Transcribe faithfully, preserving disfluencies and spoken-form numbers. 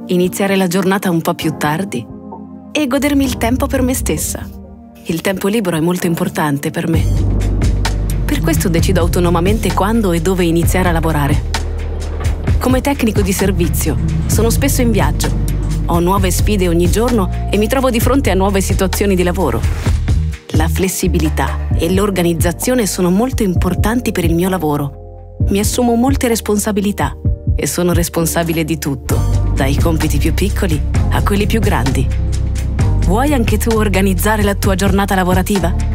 iniziare la giornata un po' più tardi e godermi il tempo per me stessa. Il tempo libero è molto importante per me. Per questo decido autonomamente quando e dove iniziare a lavorare. Come tecnico di servizio, sono spesso in viaggio. Ho nuove sfide ogni giorno e mi trovo di fronte a nuove situazioni di lavoro. La flessibilità e l'organizzazione sono molto importanti per il mio lavoro. Mi assumo molte responsabilità e sono responsabile di tutto, dai compiti più piccoli a quelli più grandi. Vuoi anche tu organizzare la tua giornata lavorativa?